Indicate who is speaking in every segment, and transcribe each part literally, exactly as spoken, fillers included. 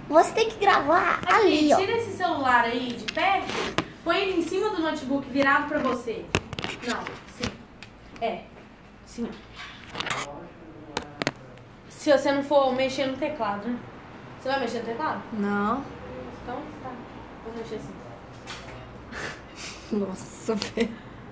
Speaker 1: Você tem que gravar
Speaker 2: Aqui,
Speaker 1: ali, ó.
Speaker 2: Tira esse celular aí de perto, põe ele em cima do notebook virado pra você. Não, sim. É. Sim. Se você não for mexer no teclado, né? Você vai mexer no teclado?
Speaker 1: Não.
Speaker 2: Então, tá. Vou mexer assim.
Speaker 1: Nossa, velho.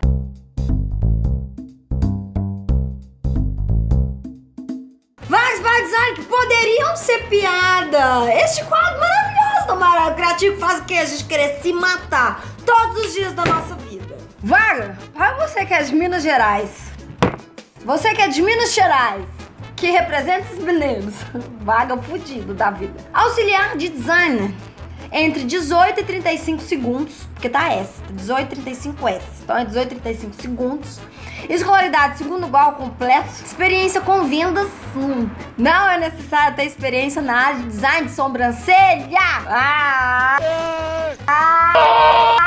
Speaker 1: Vários by design que poderiam ser piada. Este quadro maravilhoso do Marado Criativo faz o que? A gente querer se matar todos os dias da nossa vida. Vaga, para você que é de Minas Gerais, você que é de Minas Gerais, que representa esses meninos, vaga fudido da vida. Auxiliar de designer. Entre dezoito e trinta e cinco segundos, porque tá S, dezoito e trinta e cinco S, então é dezoito e trinta e cinco segundos. Escolaridade segundo grau completo. Experiência com vendas, hum. Não é necessário ter experiência na área de design de sobrancelha. Ah! Ah!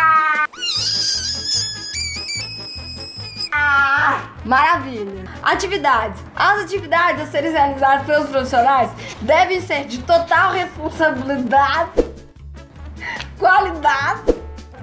Speaker 1: Ah! Maravilha! Atividades. As atividades a serem realizadas pelos profissionais devem ser de total responsabilidade, qualidade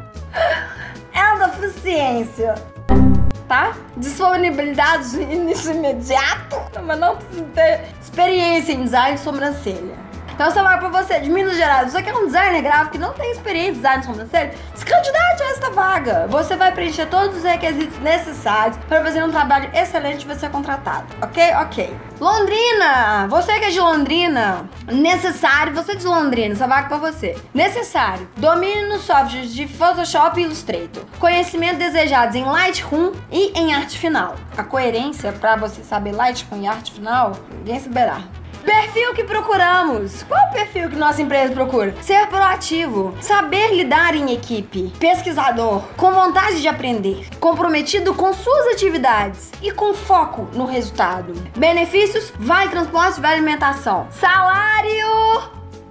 Speaker 1: e eficiência. Tá? Disponibilidade de início imediato, mas não precisa ter experiência em design de sobrancelha. Então você vai pra você de Minas Gerais, você que é um designer gráfico que não tem experiência em design de sobrancelha, se candidate a esta vaga. Você vai preencher todos os requisitos necessários para fazer um trabalho excelente e vai ser contratado, ok? Ok. Londrina, você que é de Londrina, necessário, você de Londrina, essa vaga pra você. Necessário, domínio nos softwares de Photoshop e Illustrator, conhecimento desejados em Lightroom e em arte final. A coerência pra você saber Lightroom e arte final, ninguém saberá. Perfil que procuramos. Qual o perfil que nossa empresa procura? Ser proativo, saber lidar em equipe, pesquisador, com vontade de aprender, comprometido com suas atividades e com foco no resultado. Benefícios: vale transporte, vale alimentação. Salário: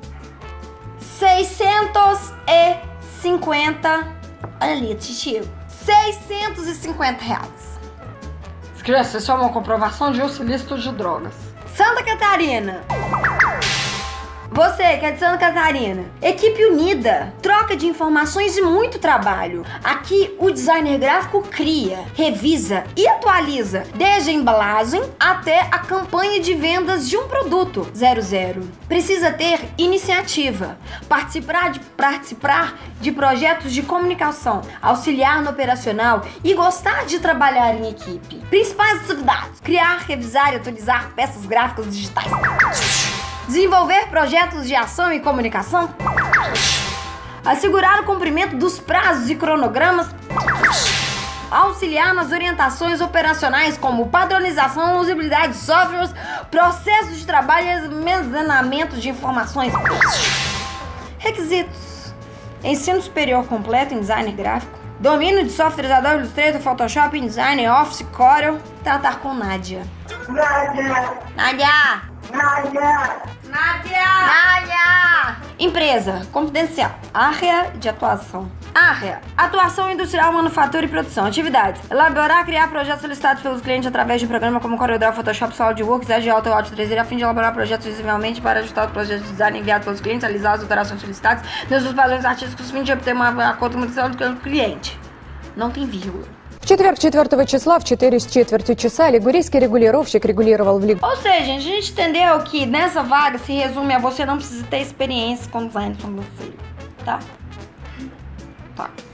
Speaker 1: seiscentos e cinquenta. Olha ali, titio. seiscentos e cinquenta reais. Esqueça, isso é uma comprovação de uso ilícito de drogas. Santa Catarina. Você que é de Santa Catarina. Equipe unida, troca de informações e muito trabalho. Aqui o designer gráfico cria, revisa e atualiza desde a embalagem até a campanha de vendas de um produto zero zero. Precisa ter iniciativa, participar de, participar de projetos de comunicação, auxiliar no operacional e gostar de trabalhar em equipe. Principais atividades: criar, revisar e atualizar peças gráficas digitais. Desenvolver projetos de ação e comunicação. Assegurar o cumprimento dos prazos e cronogramas. Auxiliar nas orientações operacionais como padronização, usabilidade de softwares, processos de trabalho e armazenamento de informações. Requisitos: ensino superior completo em design gráfico, domínio de softwares Adobe Illustrator, Photoshop, InDesign, Office, Corel. Tratar com Nádia. Nádia! Nádia! Nádia! Nádia! Nádia! Empresa confidencial. Área de atuação. Área: atuação industrial, manufatura e produção. Atividades: elaborar, criar projetos solicitados pelos clientes através de um programa como CorelDRAW, Photoshop, SolidWorks, Edge, Auto, Auto três D, a fim de elaborar projetos visivelmente para ajustar os projetos de design enviados pelos clientes, realizar as operações solicitadas nos seus padrões artísticos, a fim de obter uma acordo comercial do cliente. Não tem vírgula.
Speaker 3: В четверг четвертого числа в четыре с четвертью часа лигурийский регулировщик регулировал в Лигурии.
Speaker 1: Ou seja, a gente entendeu que nessa vaga se resume a você não precisa ter experiência com design de sobrancelha, tá? Tá.